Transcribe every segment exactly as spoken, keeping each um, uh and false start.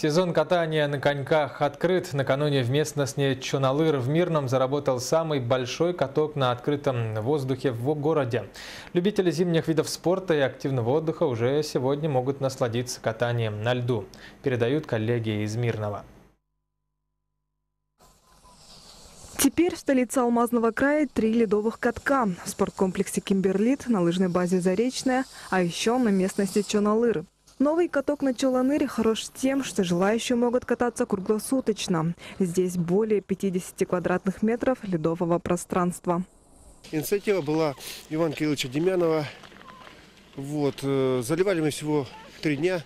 Сезон катания на коньках открыт. Накануне в местности Чоналыр в Мирном заработал самый большой каток на открытом воздухе в городе. Любители зимних видов спорта и активного отдыха уже сегодня могут насладиться катанием на льду, передают коллеги из Мирного. Теперь в столице Алмазного края три ледовых катка. В спорткомплексе Кимберлит, на лыжной базе Заречная, а еще на местности Чоналыр. Новый каток на Чоланыре хорош тем, что желающие могут кататься круглосуточно. Здесь более пятидесяти квадратных метров ледового пространства. Инициатива была Ивана Кирилловича Демянова. Вот, заливали мы всего три дня.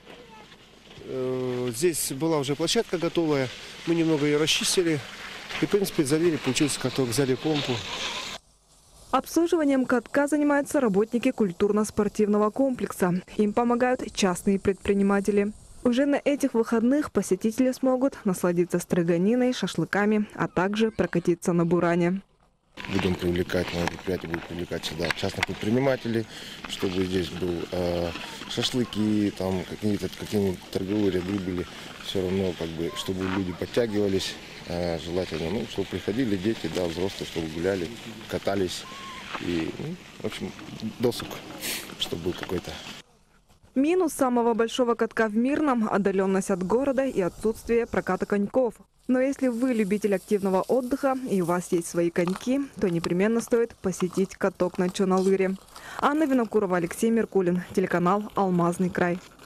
Здесь была уже площадка готовая. Мы немного ее расчистили. И, в принципе, залили, получился каток, взяли помпу. Обслуживанием катка занимаются работники культурно-спортивного комплекса. Им помогают частные предприниматели. Уже на этих выходных посетители смогут насладиться строганиной, шашлыками, а также прокатиться на буране. Будем привлекать, на предприятие будем привлекать сюда частных предпринимателей, чтобы здесь был э, шашлыки, там какие-то какие торговые ряды были. Все равно, как бы, чтобы люди подтягивались, э, желательно, ну, чтобы приходили дети, да, взрослые, чтобы гуляли, катались. И, ну, в общем, досуг, чтобы был какой-то. Минус самого большого катка в Мирном – отдаленность от города и отсутствие проката коньков. Но если вы любитель активного отдыха и у вас есть свои коньки, то непременно стоит посетить каток на Чоналыре. Анна Винокурова, Алексей Меркулин, телеканал «Алмазный край».